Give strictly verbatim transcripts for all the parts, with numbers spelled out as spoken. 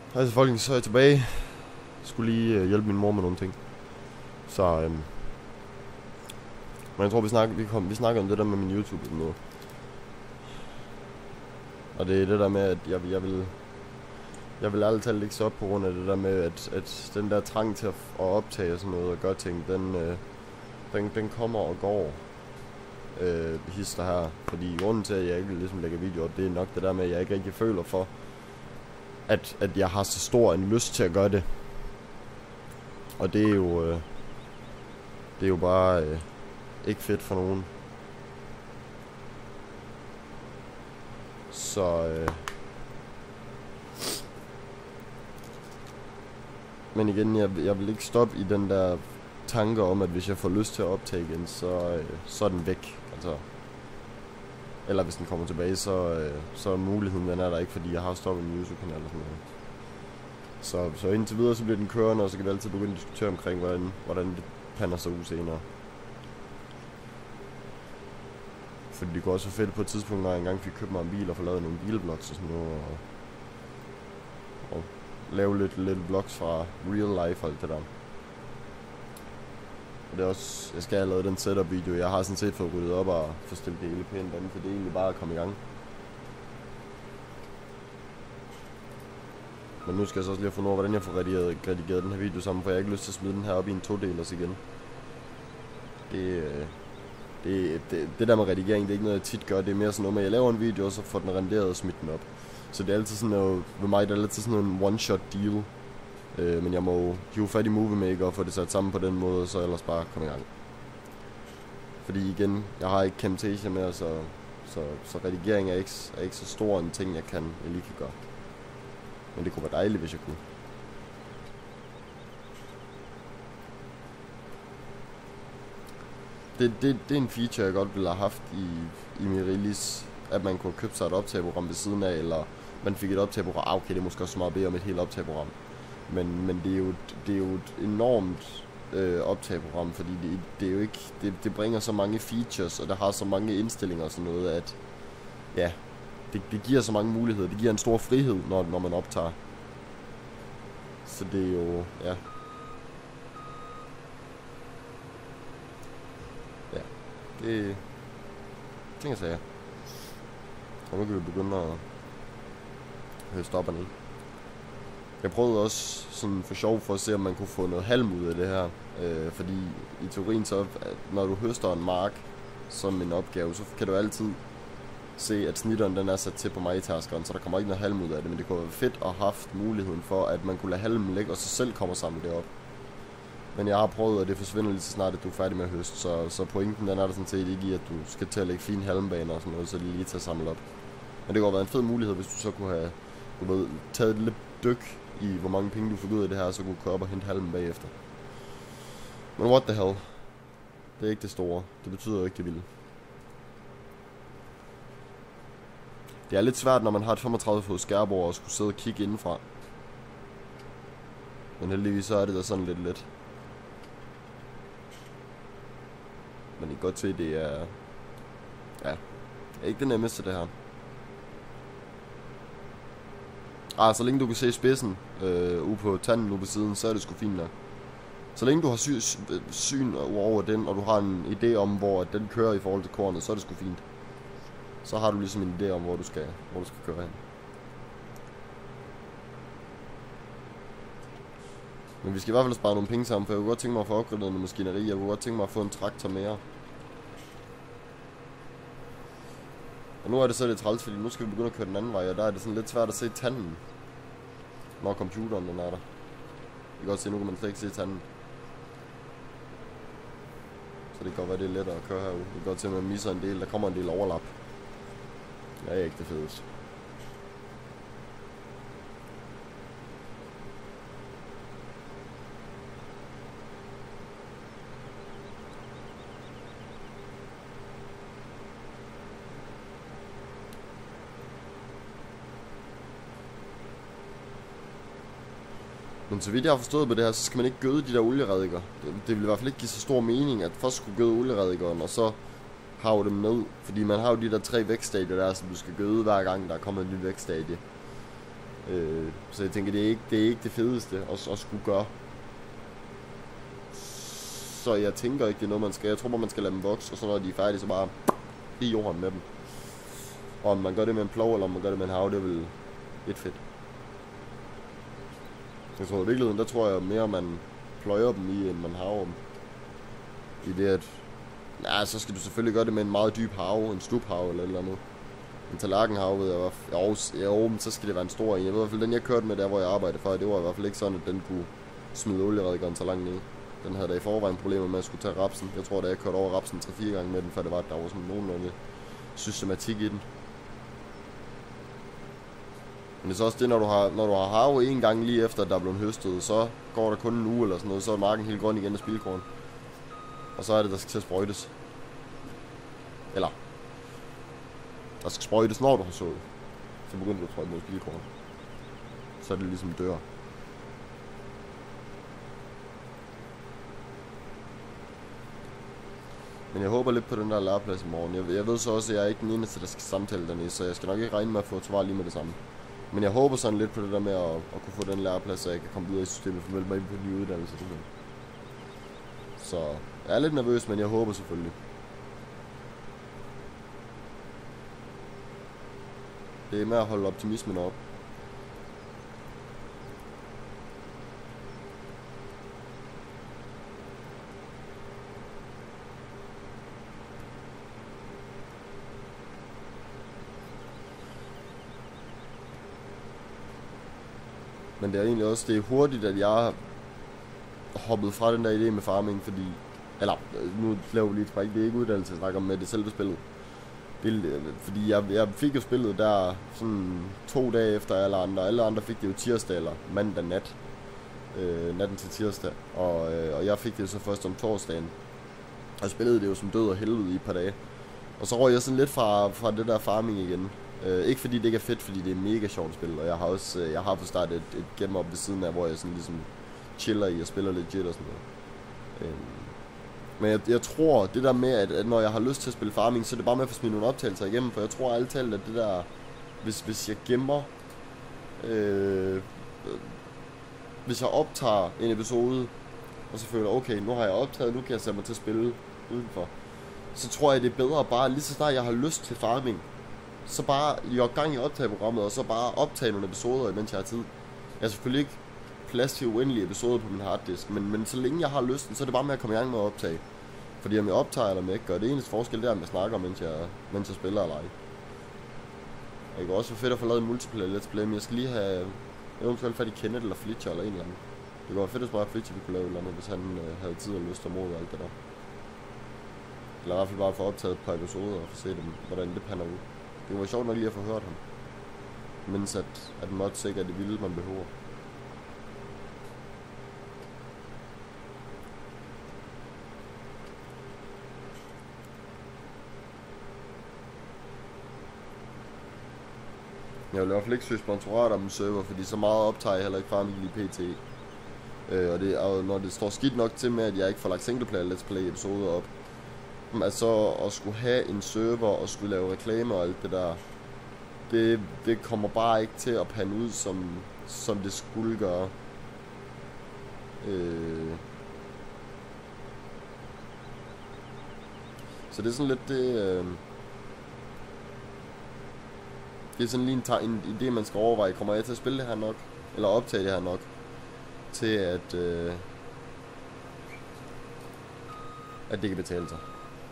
Hej til folkens, så er jeg tilbage. Jeg skulle lige øh, hjælpe min mor med nogle ting. Så, øhm. Men jeg tror, vi snakker, vi, kom, vi snakker om det der med min YouTube nu. Og det er det der med, at jeg, jeg vil... Jeg vil ærligt talt ikke så op på grund af det der med, at, at den der trang til at, at optage og sådan noget og gøre ting, den, øh, den, den kommer og går. Øh, hister her. Fordi grunden til, at jeg ikke ligesom lægger videoer op, det er nok det der med, at jeg ikke rigtig føler for, at, at jeg har så stor en lyst til at gøre det. Og det er jo øh, det er jo bare øh, ikke fedt for nogen. Så øh, men igen, jeg, jeg vil ikke stoppe i den der tanke om, at hvis jeg får lyst til at optage igen, så, øh, så er den væk. Altså, eller hvis den kommer tilbage, så, øh, så er muligheden, den er der ikke, fordi jeg har stoppet min YouTube-kanal og sådan noget. Så, så indtil videre, så bliver den kørende, og så kan vi altid begynde at diskutere omkring, hvordan, hvordan det pander sig ud senere. Fordi det går også fedt på et tidspunkt, når jeg engang fik købt mig en bil og få lavet nogle bilvlogs og sådan noget. Og, og lave lidt, lidt vlogs fra real life og alt det der. Og det er også, jeg skal have lavet den setup video. Jeg har sådan set fået ryddet op og få stillet det hele pænt andet, for det er egentlig bare at komme i gang. Men nu skal jeg så også lige have fundet over, hvordan jeg får redigeret, redigeret den her video sammen, for jeg har ikke lyst til at smide den her op i en to-delers igen. Det, det, det, det der med redigering, det er ikke noget, jeg tit gør. Det er mere sådan noget med, at jeg laver en video, og så får den renderet og smidt den op. Så det er altid sådan noget, ved mig, det er altid sådan en one-shot deal. Øh, men jeg må hive fat i Movie Maker og få det sat sammen på den måde, og så ellers bare komme i gang. Fordi igen, jeg har ikke Camtasia med, så, så, så redigering er ikke, er ikke så stor en ting, jeg kan, jeg lige kan gøre. Men det kunne være dejligt, hvis jeg kunne. Det, det, det er en feature, jeg godt ville have haft i, i Mirilis, at man kunne købe sig et optageprogram ved siden af, eller man fik et optageprogram. Ah, okay, det er måske også meget bedre om et helt optageprogram. Men, men det, er jo, det er jo et enormt øh, optageprogram, fordi det, det er jo ikke, det, det bringer så mange features, og der har så mange indstillinger og sådan noget, at ja, det, det giver så mange muligheder. Det giver en stor frihed, når, når man optager. Så det er jo, ja. Ja, det ting jeg sagde. Og nu kan vi begynde at høste op og ned. Jeg prøvede også sådan for sjov for at se, om man kunne få noget halm ud af det her. Øh, fordi i teorien så, når du høster en mark som en opgave, så kan du altid se, at snitteren den er sat til på majtaskeren, så der kommer ikke noget halm ud af det. Men det kunne være fedt at have haft muligheden for, at man kunne lade halmen ligge, og så selv kommer sammen det op. Men jeg har prøvet, at det forsvinder lige så snart, at du er færdig med at høste. Så, så pointen den er der sådan set ikke i, at du skal til at lægge fine halmbaner og sådan noget, så det lige til at samle op. Men det kunne have været en fed mulighed, hvis du så kunne have du ved, taget et lille dyk i, hvor mange penge du fik ud af det her, så kunne du køre op og hente halmen bagefter. Men what the hell? Det er ikke det store. Det betyder jo ikke det vilde. Det er lidt svært, når man har et femogtredive fod skærbord og skulle sidde og kigge indenfra. Men heldigvis så er det da sådan lidt let. Men I kan godt se, det er... Ja, det er ikke det nemmeste det her. Ah, så længe du kan se spidsen øh, ude på tanden ude på siden, så er det sgu fint nok. Så længe du har sy syn over den, og du har en idé om, hvor den kører i forhold til kornet, så er det sgu fint. Så har du ligesom en idé om, hvor du skal, hvor du skal køre hen. Men vi skal i hvert fald spare nogle penge sammen, for jeg kunne godt tænke mig at få opgraderet noget maskineri. Jeg kunne godt tænke mig at få en traktor mere. Og nu er det så lidt træls, fordi nu skal vi begynde at køre den anden vej, og der er det sådan lidt svært at se tanden, når computeren den er der. I kan godt se, nu kan man slet ikke se tanden. Så det kan godt være, det er lettere at køre herude. Det kan godt se, at man misser en del. Der kommer en del overlap. Det er ikke det fedeste. Men så vidt jeg har forstået på det her, så skal man ikke gøde de der oliereddiker. Det, det vil i hvert fald ikke give så stor mening, at først skulle gøde oliereddikeren, og så have dem ned. Fordi man har jo de der tre vækststadier der, som du skal gøde hver gang, der er kommet en ny vækststadie. Øh, så jeg tænker, det er ikke det, er ikke det fedeste at, at skulle gøre. Så jeg tænker ikke, det er noget, man skal. Jeg tror bare, man skal lade dem vokse, og så når de er færdige, så bare i jorden med dem. Og om man gør det med en plov, eller om man gør det med en hav, det er vel et fedt. Jeg tror i virkeligheden, der tror jeg mere, man pløjer dem i, end man haver dem. I det, at ja, så skal du selvfølgelig gøre det med en meget dyb hav, en stubhav eller et eller andet. En tallerkenhav, ved jeg, jo, jo, men så skal det være en stor en. Jeg ved i hvert fald, den jeg kørte med der, hvor jeg arbejdede før, det var i hvert fald ikke sådan, at den kunne smide olieredgøren så langt ned. Den havde da i forvejen problemer med at skulle tage rapsen. Jeg tror, da jeg kørte over rapsen tre fire gange med den, for det var, der var sådan nogenlunde systematik i den. Men det er så også det, når du har, når du har hav en gang lige efter, at der er blevet høstet, så går der kun en uge eller sådan noget, så er marken helt grøn igen af spildkorn. Og så er det, der skal til at sprøjtes. Eller, der skal sprøjtes, når du har sået. Så begynder du at sprøjte mod spildkorn. Så er det ligesom dør. Men jeg håber lidt på den der læreplads i morgen. Jeg, jeg ved så også, at jeg er ikke den eneste, der skal samtale dernede, så jeg skal nok ikke regne med at få et svar lige med det samme. Men jeg håber sådan lidt på det der med at, at kunne få den læreplads, så jeg kan komme videre i systemet og melde mig ind på en ny uddannelse. Så jeg er lidt nervøs, men jeg håber selvfølgelig. Det er med at holde optimismen op. Men det er egentlig også, det er hurtigt, at jeg har hoppet fra den der idé med farming, fordi, eller nu laver vi lige et spring, det er ikke uddannelse, jeg snakker om med det selve spillet. Fordi jeg, jeg fik jo spillet der sådan to dage efter alle andre. Alle andre fik det jo tirsdag eller mandag nat. Øh, natten til tirsdag. Og, øh, og jeg fik det så først om torsdagen. Og jeg spillede det jo som død og helvede i et par dage. Og så røg jeg sådan lidt fra, fra det der farming igen. Øh, ikke fordi det ikke er fedt, fordi det er mega sjovt spil. Og jeg har også jeg har fået startet et, et game op ved siden af, hvor jeg sådan ligesom chiller i og spiller legit og sådan noget. Øh, Men jeg, jeg tror, det der med, at, at når jeg har lyst til at spille farming, så er det bare med at få smidt nogle optagelser igennem. For jeg tror alt talt, at det der, hvis, hvis jeg gemmer, øh, hvis jeg optager en episode, og så føler okay, nu har jeg optaget, nu kan jeg sætte mig til at spille udenfor. Så tror jeg, det er bedre bare, lige så snart jeg har lyst til farming, så bare jogge gang i optageprogrammet, og så bare optage nogle episoder, mens jeg har tid. Jeg har selvfølgelig ikke plads til uendelige episoder på min harddisk, men, men så længe jeg har lysten, så er det bare med at komme i gang med at optage. Fordi om jeg optager eller om jeg ikke gør, det eneste forskel, det er, om jeg snakker, mens jeg, mens jeg spiller eller ej. Og det kan også være fedt at få lavet en multiplayer let's play, men jeg skal lige have eventuelt fat i Kenneth eller Fletcher eller en eller anden. Det kunne være fedt, at bare Fletcher vi kunne lave et eller andet, hvis han øh, havde tid og lyst og mod og alt det der. Eller i hvert fald bare få optaget et par episoder og få se dem, hvordan det pander ud. Det kunne være sjovt nok lige at få hørt ham. Mens at, at mods ikke er det vilde, man behøver. Jeg vil i hvert fald ikke søge sponsorat om en server, fordi så meget optager jeg heller ikke farming lige pt. Øh, og, det, og når det står skidt nok til med, at jeg ikke får lagt singleplayer let's play episoder op, altså at skulle have en server og skulle lave reklamer og alt det der, det, det kommer bare ikke til at pande ud, som, som det skulle gøre. Øh. Så det er sådan lidt det... Øh, Det er sådan lige en, en idé, man skal overveje. Kommer jeg til at spille det her nok? Eller optage det her nok? Til at... Øh, at det kan betale sig.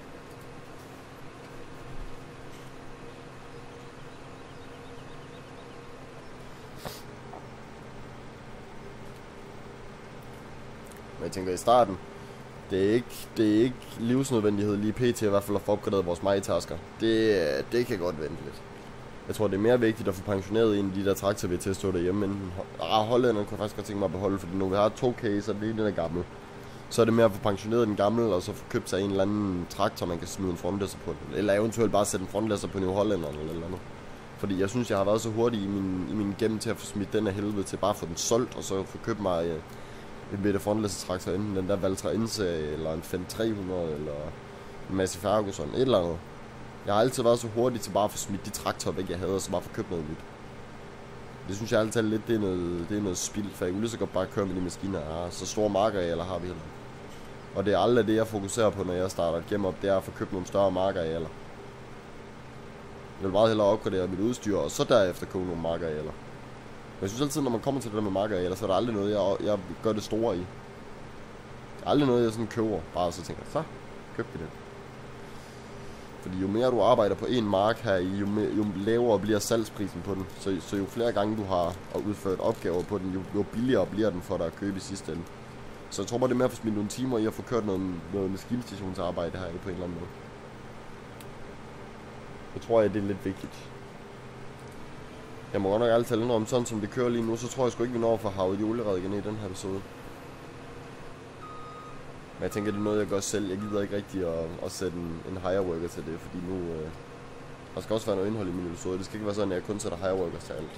Men jeg tænker i starten, det er ikke, det er ikke livsnødvendighed lige pt. I hvert fald at få opgraderet vores majtasker. Det, det kan godt vente lidt. Jeg tror, det er mere vigtigt at få pensioneret en af de der traktorer, vi har til at stå derhjemme. Men ah, hollænderne kunne jeg faktisk godt tænke mig at beholde, fordi nu vi har to caser, det er den der gamle. Så er det mere at få pensioneret den gamle, og så få købt sig en eller anden traktor, man kan smide en frontlæsser på. Eller eventuelt bare sætte en frontlæsser på New Hollænderne eller eller andet. Fordi jeg synes, jeg har været så hurtig i min, i min gennem til at få smidt den af helvede til bare at få den solgt, og så få købt mig øh, en bitte frontlæsser traktor, enten den der Valtra Inse, eller en Fendt tre hundrede, eller en Massey Ferguson, et eller andet. Jeg har altid været så hurtig til bare at få smidt de traktorer væk, jeg havde, og så bare få købt noget nyt. Det synes jeg altid lidt, det er noget, det er noget spild, for jeg kunne lige så godt bare køre med de maskiner, jeg har. Så store markarealer har vi heller. Og det er aldrig det, jeg fokuserer på, når jeg starter et game op, det er at få købt nogle større markarealer. Jeg vil meget hellere opgradere mit udstyr, og så derefter købe nogle markarealer. Men jeg synes altid, når man kommer til det der med markarealer, så er der aldrig noget, jeg, jeg gør det store i. Det er aldrig noget, jeg sådan køber, bare så tænker, så køb det. Fordi jo mere du arbejder på en mark her, jo, mere, jo lavere bliver salgsprisen på den. Så, så jo flere gange du har udført opgaver på den, jo, jo billigere bliver den for dig at købe i sidste ende. Så jeg tror bare, det er mere for smidt nogle timer i at få kørt noget, noget maskinstationsarbejde her på en eller anden måde. Jeg tror, at det er lidt vigtigt. Jeg må godt nok altid indrømme, sådan som det kører lige nu, så tror jeg sgu ikke, vi når for havet julerad igen i den her episode. Men jeg tænker, det er noget, jeg gør selv. Jeg gider ikke rigtig at, at sætte en, en hire worker til det, fordi nu... Øh, der skal også være noget indhold i min episode. Det skal ikke være sådan, at jeg kun sætter hire workers til alt.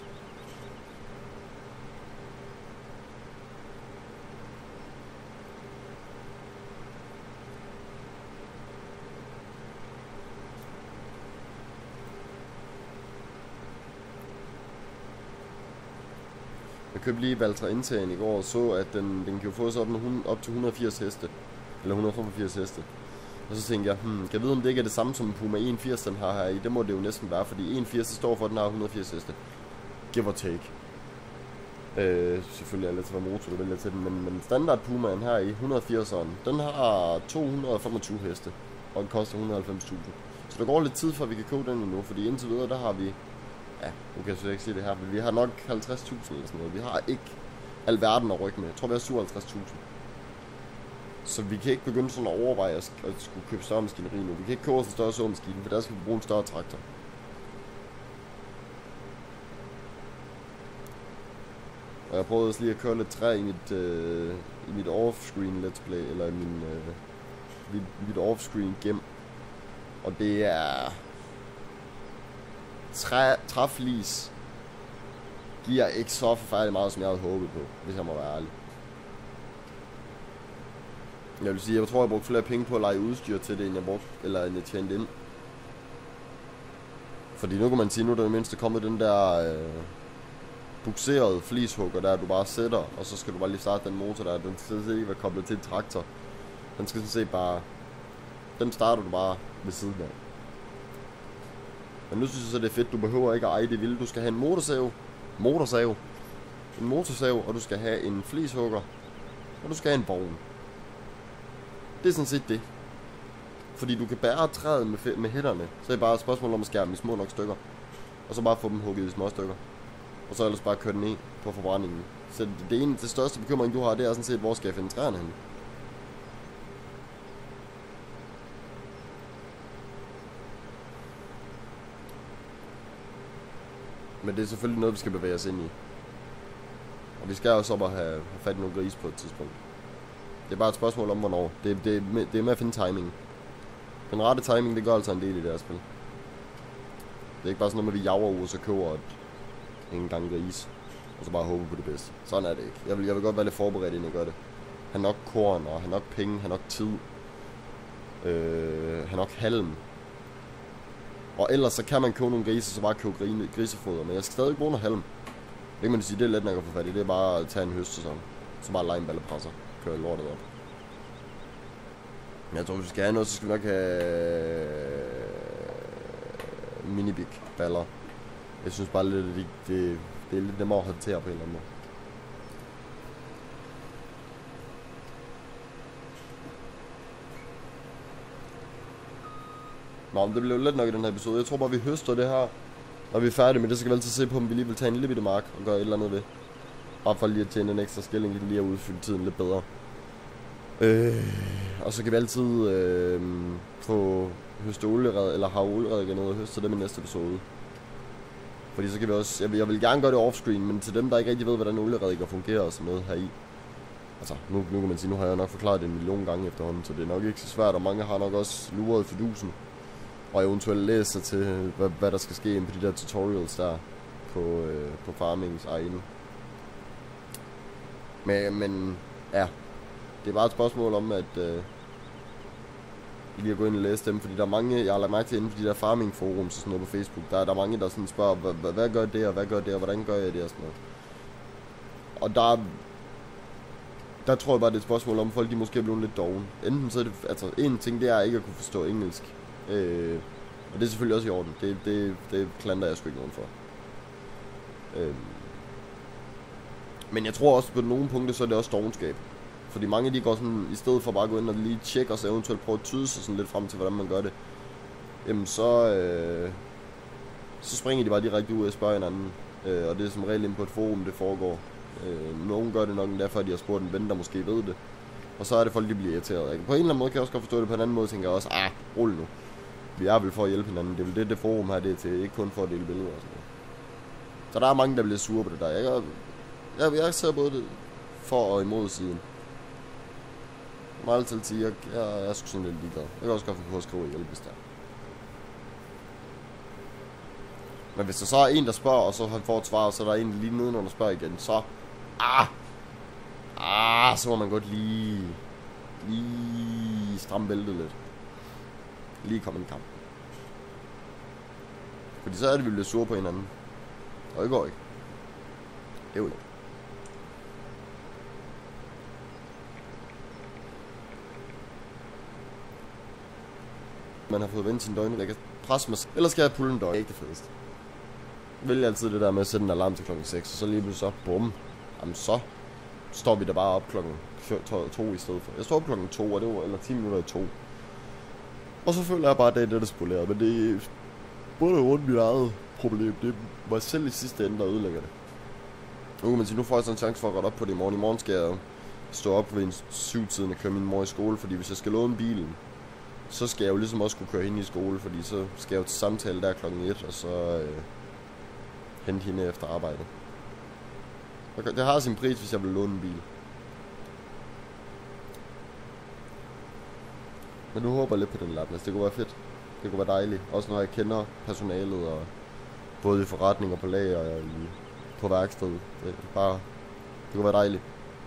Jeg købte lige Valtra Intagen i går og så, at den, den kan jo få sig op, op til et hundrede og firs heste. Eller et hundrede og femogfirs heste. Og så tænkte jeg, hmm, kan jeg vide, om det ikke er det samme som Puma enogfirs, den har her i? Det må det jo næsten være, fordi enogfirs står for, at den har et hundrede og firs heste. Give or take. Øh, selvfølgelig er det lidt til motor, du vælger til den, men, men standard Pumaen her i et hundrede og firseren, den har to hundrede og femogtyve heste. Og den koster et hundrede og halvfems tusind. Så der går lidt tid, før vi kan købe den endnu, fordi indtil videre, der har vi... Ja, nu kan jeg så ikke sige det her, men vi har nok halvtreds tusind eller sådan noget. Vi har ikke alverden at rykke med. Jeg tror, vi har syvoghalvtreds tusind. Så vi kan ikke begynde sådan at overveje at, at skulle købe større maskineri nu. Vi kan ikke købe os en større såmaskine, for der skal vi bruge en større traktor. Og jeg prøvede også lige at køre lidt træ i mit, øh, i mit off-screen let's play, eller i min, øh, mit, mit off-screen gem. Og det er... Træ, træflis giver ikke så forfærdeligt meget, som jeg havde håbet på, hvis jeg må være ærlig. Jeg vil sige, jeg tror, jeg brugte flere penge på at lege udstyr til det, end jeg brugte, eller end jeg tjente ind. Fordi nu kan man sige, nu er der i mindste kommet den der øh, bukserede flishugger der, du bare sætter, og så skal du bare lige starte den motor der. Den skal ikke være koblet til en traktor. Den skal sådan set bare, den starter du bare ved siden af. Men nu synes jeg så, det er fedt. Du behøver ikke at eje det vilde. Du skal have en motorsav, motorsav, en motorsav, og du skal have en flishugger, og du skal have en vogn. Det er sådan set det. Fordi du kan bære træet med, med hætterne, så er det bare et spørgsmål om at skære dem i små nok stykker. Og så bare få dem hugget i små stykker. Og så ellers bare køre den ned på forbrændingen. Så det, det, ene, det største bekymring du har, det er sådan set, hvor skal jeg finde træerne henne? Men det er selvfølgelig noget, vi skal bevæge os ind i. Og vi skal også op og have, have fat i nogle gris på et tidspunkt. Det er bare et spørgsmål om, hvornår. Det, det, det er med at finde timing. Den rette timing, det gør altså en del i det her spil. Det er ikke bare sådan noget med, at vi jager ud, og så køber et, en gang gris. Og så bare håber på det bedste. Sådan er det ikke. Jeg vil, jeg vil godt være lidt forberedt, inden jeg gør det. Han nok korn, og han nok penge, han nok tid. Øh, han nok halm. Og ellers så kan man købe nogle grise, så bare købe grine, grisefoder. Men jeg skal stadig bruge noget halm. Det kan man sige, det er let nok at få fat i. Det er bare at tage en høstsæson. Så bare lege en ballepresser. Køre lortet op. Men jeg tror, hvis vi skal have noget, så skal vi nok have minibig baller. Jeg synes bare lidt, det, det, det er lidt nemmere at håndtere på en eller anden måde. Nå, men det bliver jo let nok i den her episode. Jeg tror bare, vi høster det her. Når vi er færdige med det, så kan vi altid se på, om vi lige vil tage en lille bitte mark og gøre et eller andet ved. Bare for lige at tjene en ekstra skilling, lige at udfylde tiden lidt bedre. Øh, og så kan vi altid øh, få høste oliered, eller have oliered igen ud og høste dem i næste episode. Fordi så kan vi også, jeg vil, jeg vil gerne gøre det offscreen, men til dem, der ikke rigtig ved, hvordan oliered fungerer og sådan noget her i. Altså, nu, nu kan man sige, nu har jeg nok forklaret det en million gange efterhånden, så det er nok ikke så svært, og mange har nok også luret fidusen. Og eventuelt læse sig til, hvad, hvad der skal ske inde på de der tutorials der på, øh, på farmings egne. Men, men ja, det er bare et spørgsmål om, at, øh, lige at gå ind og læse dem, fordi der er mange, jeg har lagt mærke til inden for de der farming forums og sådan noget på Facebook, der, der er mange, der sådan spørger, hvad, hvad gør det, og hvad gør det, og hvordan gør jeg det, og sådan noget. Og der, der tror jeg bare, det er et spørgsmål om, folk de måske er blevet lidt doven. Enten så er det, altså en ting, det er ikke at kunne forstå engelsk. Øh, og det er selvfølgelig også i orden. Det, det, det klanter jeg sgu ikke nogen for. Øh, men jeg tror også, på nogle punkter, så er det også dovenskab. Fordi mange de går sådan, i stedet for bare at gå ind og lige tjekke, og så eventuelt prøve at tyde sig sådan lidt frem til, hvordan man gør det. Jamen så, øh, så springer de bare direkte ud og spørger hinanden. Øh, og det er som regel inde på et forum, det foregår. Øh, nogen gør det nok derfor, at de har spurgt en ven, der måske ved det. Og så er det folk, de bliver irriteret. Ikke? På en eller anden måde kan jeg også godt forstå det, på en anden måde tænker jeg også, ah, rull nu. Vi er vel for at hjælpe hinanden. Det er vel det, det forum her det er til, ikke kun for at dele billeder og sådan noget. Så der er mange, der bliver sure på det der. Jeg, jeg, jeg ser både det for og imod siden. Jeg må altid sige, jeg, jeg, jeg er sgu sådan lidt ligeglad. Jeg kan også godt få på at skrive hjælp, hvis der. Men hvis der så er en, der spørger, og så han får et svar, og så er der en lige nedenunder, der spørger igen, så... Ah! Ah, så må man godt lige... Lige stramme bæltet lidt. Lige komme en kamp. Fordi så er det, vi bliver sure på hinanden. Og det går ikke. Det er jo ikke. Man har fået vendt sin døgn, jeg kan presse mig. Ellers skal jeg pulle en døgn. Det er ikke det fedeste. Jeg vælger altid det der med at sætte en alarm til klokken seks, og så lige pludselig så, bum. Jamen så står vi der bare op klokken to i stedet for. Jeg står op klokken to, og det var, eller ti minutter i to. Og så føler jeg bare, at det er det, der spoleret. Men det er både rundt mit eget problem. Det er mig selv i sidste ende, der ødelægger det. Nu kan man sige, nu får jeg sådan en chance for at rette op på det i morgen. I morgen skal jeg stå op ved en syv-tiden og køre min mor i skole, fordi hvis jeg skal låne bilen, så skal jeg jo ligesom også kunne køre hende i skole, fordi så skal jeg jo til samtale der klokken et, og så øh, hente hende efter arbejde. Det har sin pris, hvis jeg vil låne en bil. Men nu håber jeg lidt på den lapplads. Det kunne være fedt. Det kunne være dejligt. Også når jeg kender personalet, og både i forretning og på lager og i, på værkstedet. Det, bare, det kunne være dejligt.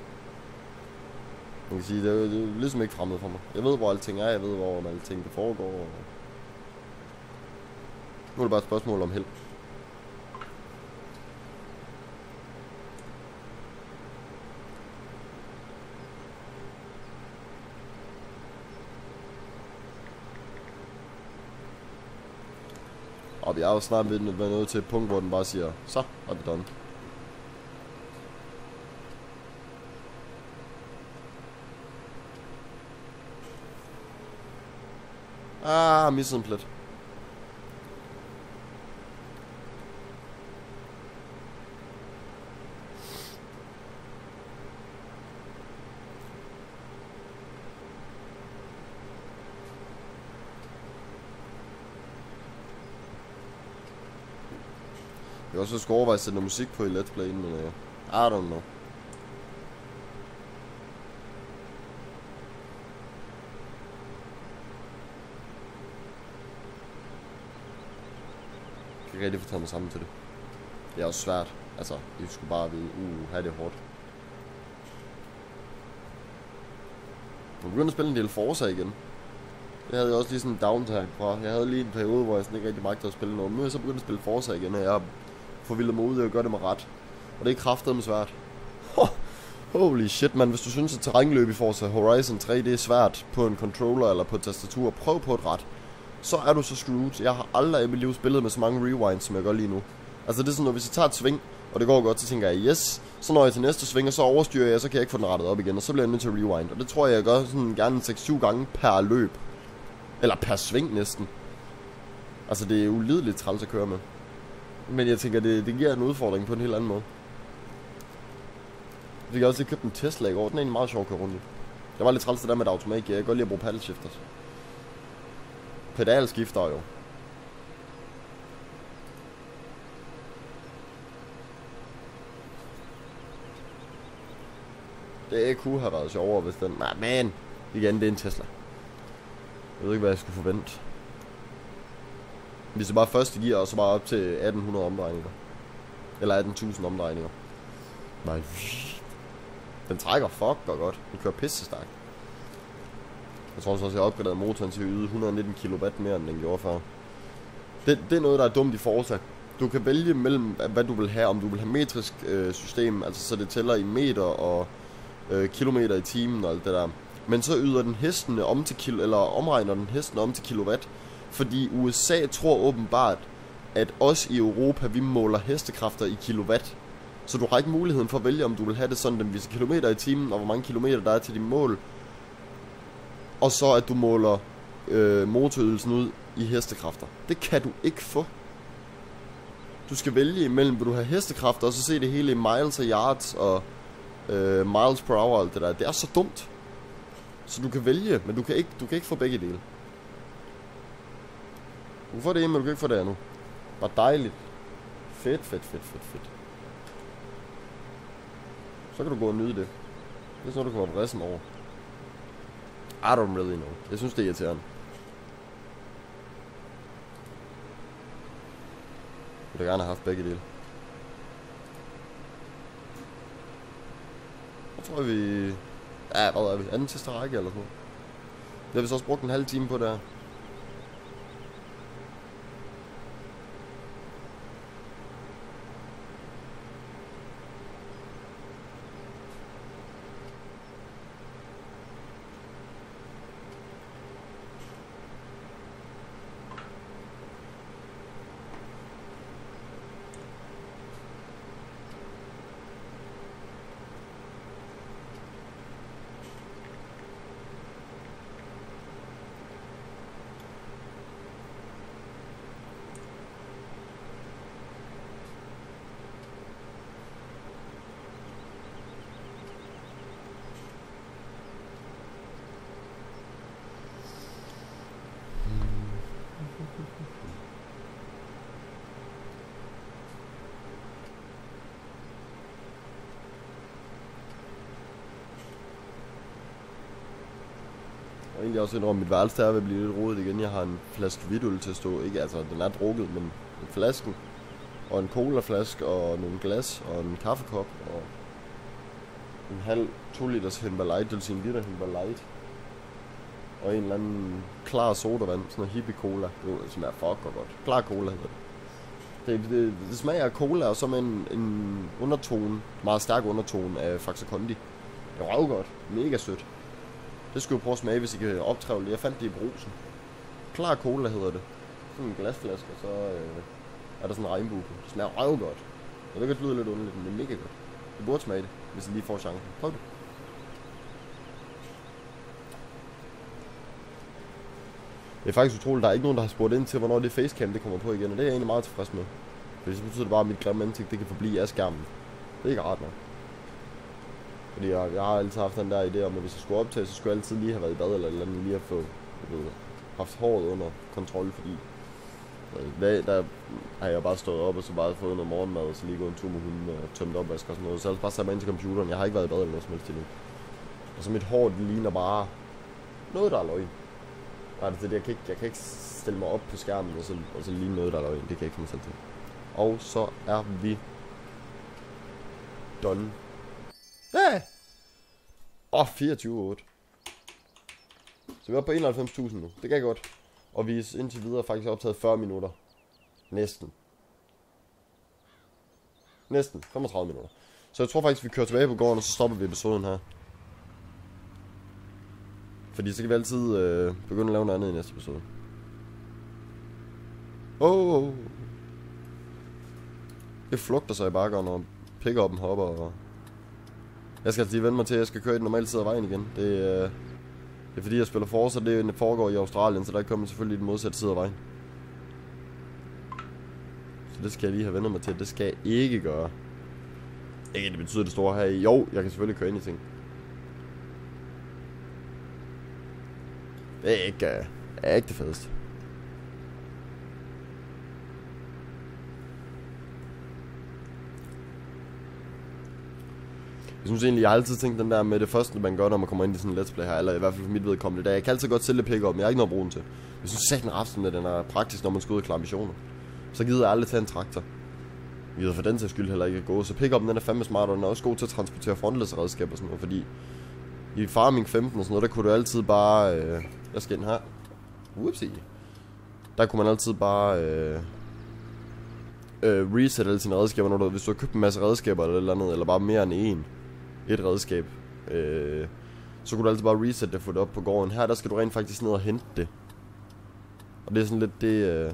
Man kan sige, det er, det er ligesom ikke fremmed for mig. Jeg ved, hvor alting er. Jeg ved, hvor alting det foregår. Og nu er det bare et spørgsmål om held. Og vi er jo snart ved at være nået til et punkt, hvor den bare siger, så er det done. Ah, misset en plet. Jeg kan også skulle overveje at sætte noget musik på i Let's Play, men uh, I don't know. Jeg kan ikke rigtig få taget mig sammen til det. Det er også svært. Altså, I skulle bare vide, uh, her det hårdt. Jeg begyndte at spille en del Forza igen. Det havde jeg også lige sådan en downtime fra. Jeg havde lige en periode, hvor jeg sådan ikke rigtig magtede at spille noget. Nu er jeg så begyndt at spille Forza igen, og jeg har forvildet mig ud og gør det med ret. Og det er kraftedeme svært. Holy shit, man. Hvis du synes, at terrænløb i Forza Horizon tre, det er svært på en controller eller på et tastatur, prøv på et ret. Så er du så screwed. Jeg har aldrig i mit liv spillet med så mange rewinds, som jeg gør lige nu. Altså det er sådan, at hvis jeg tager et sving, og det går godt, så tænker jeg, yes. Så når jeg til næste sving, og så overstyrer jeg, så kan jeg ikke få den rettet op igen, og så bliver jeg nødt til at rewind. Og det tror jeg, jeg gør sådan gerne seks syv gange per løb. Eller per sving næsten. Altså det er ulideligt træls at køre med. Men jeg tænker, det, det giver en udfordring på en helt anden måde. Jeg fik også lige købt en Tesla i går. Den er egentlig meget sjov at køre rundt i. Det var lidt træls det der med et automat. Jeg kan godt lide at bruge paddleshifter. Pedalskifter jo. Det kunne have været sjovere, hvis den... Nej, man! Igen, det er en Tesla. Jeg ved ikke, hvad jeg skulle forvente. Hvis det bare første gear, og så bare op til atten hundrede omdrejninger. Eller atten tusind omdrejninger. Nej. Den trækker fuck og godt. Den kører pisse stærkt. Jeg tror også, at jeg har opgraderet motoren til at yde et hundrede og nitten kilowatt mere, end den gjorde før. Det, det er noget, der er dumt i Forza. Du kan vælge mellem, hvad du vil have. Om du vil have metrisk øh, system, altså så det tæller i meter og øh, kilometer i timen og alt det der. Men så yder den hestene om til kilo, eller omregner den hestene om til kilowatt. Fordi U S A tror åbenbart, at os i Europa, vi måler hestekræfter i kilowatt. Så du har ikke muligheden for at vælge, om du vil have det sådan, den viser kilometer i timen, og hvor mange kilometer der er til dit mål. Og så at du måler øh, motorydelsen ud i hestekræfter. Det kan du ikke få. Du skal vælge imellem, vil du have hestekræfter, og så se det hele i miles og yards og øh, miles per hour og alt det der. Det er så dumt. Så du kan vælge, men du kan ikke, du kan ikke få begge dele. Du kan få det ene, men du kan ikke få det andet. Bare dejligt. Fedt, fedt, fedt, fedt, fedt. Så kan du gå og nyde det. Det er sådan noget, du kommer vressen over. I don't really know. Jeg synes, det er irriterende. Jeg ville gerne have haft begge dele. Jeg tror vi... Ja, hvad er vi? Anden sidste række eller sådan noget. Det har vi så også brugt en halv time på der. Og egentlig også indrømme, mit værelse der vil blive lidt rodet igen. Jeg har en flaske hvidøl til at stå. Ikke, altså den er drukket, men en flasken. Og en colaflaske, og nogle glas, og en kaffekop, og en halv to liters Himba Light, det vil sige en liter Himba Light. Og en eller anden klar sodavand, sådan noget hippie cola. Det smager fuck og godt. Klar cola hedder det. Det, det, det smager af cola, og så med en, en undertone, meget stærk undertone af Faxe Kondi. Det er røvgodt. Mega sødt. Det skulle jeg prøve at smage, hvis I kan optrævle det. Jeg fandt det i Brugsen. Klar cola hedder det. Sådan en glasflaske, og så øh, er der sådan en regnbue. Det smager røvgodt. Jeg ved godt, det lyder lidt underligt, men det er mega godt. I burde smage det, hvis I lige får chancen. Prøv det. Det er faktisk utroligt, der er ikke nogen, der har spurgt ind til, hvornår det facecam det kommer på igen, og det er jeg egentlig meget tilfreds med. Fordi så betyder det bare, at mit grimme ansigt, det kan forblive af skærmen. Det er ikke rart nok. Fordi jeg, jeg har altid haft den der idé om, at hvis jeg skulle optage, så skulle jeg altid lige have været i bad eller eller andet, lige have fået, ved, haft håret under kontrol, fordi der, der har jeg bare stået op og så bare fået noget morgenmad, og så lige gået en tur med hunden og tømt opvask og sådan noget. Så jeg har bare sat mig ind til computeren. Jeg har ikke været i bad eller noget som helst endnu. Og så mit hår, det ligner bare noget, der er løgn. Altså, det, jeg, kan ikke, jeg kan ikke stille mig op på skærmen og så, og så ligne noget, der er løgn. Det kan jeg ikke komme selv til. Og så er vi done. Ja! Åh, oh, fireogtyve otte. Så vi er på enoghalvfems tusind nu. Det kan godt. Og vi er indtil videre faktisk optaget fyrre minutter. Næsten. Næsten. femogtredive minutter. Så jeg tror faktisk, vi kører tilbage på gården, og så stopper vi episoden her. Fordi så kan vi altid øh, begynde at lave noget andet i næste episode. Åh! Oh. Det flugter sig i bakkerne, og pick-up'en hopper, og... Jeg skal altså lige vende mig til, at jeg skal køre i den normale side af vejen igen. Det, øh, det er fordi, jeg spiller Forza, det foregår i Australien, så der kommer selvfølgelig i den modsatte side af vejen. Så det skal jeg lige have vendt mig til. Det skal jeg ikke gøre. Ikke, det betyder det store her i. Jo, jeg kan selvfølgelig køre ind i ting. Det er ikke, uh, er ikke det fedeste. Jeg synes egentlig, jeg har altid tænkt den der med det første, man gør, når man kommer ind i sådan en let's play her, eller i hvert fald for mit vedkommende, der jeg kan altid godt sælge pick-up, men jeg har ikke noget at bruge den til. Jeg synes sætten resten af den er praktisk, når man skal ud og klare missioner. Så gider jeg aldrig tage en traktor. Jeg gider for den til skyld heller ikke at gå, så pick-up'en den er fandme smart, og den er også god til at transportere frontløse redskaber og sådan noget, fordi I Farming femten og sådan noget, der kunne du altid bare... Øh, hvad skal den her? Whoopsie. Der kunne man altid bare... Øh, øh, reset alle sine redskaber, når du, hvis du har købt en masse redskaber eller et eller andet, eller bare mere end en, et redskab, øh, så kunne du altid bare reset det og få det op på gården. Her, der skal du rent faktisk ned og hente det. Og det er sådan lidt det... Øh,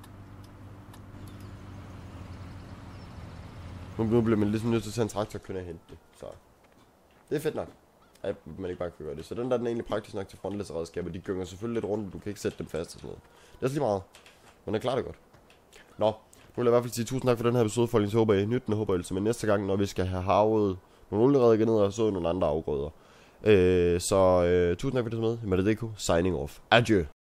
nu, nu bliver man ligesom nødt til at tage en traktor og køre og hente det, så... Det er fedt nok, at man ikke bare kan gøre det. Så den der, den er egentlig praktisk nok til frontlæse redskaber. De gynger selvfølgelig lidt rundt, du kan ikke sætte dem fast og sådan noget. Det er også lige meget, men det klarer det godt. Nå, nu vil jeg i hvert fald sige tusind tak for den her episode, folkens. Jeg håber, I nyt den, håber jeg, men næste gang, når vi skal have havet nogle olieredder ned og så nogle andre afgrøder. Øh, så øh, tusind tak for det med. Med det D K, signing off. Adieu.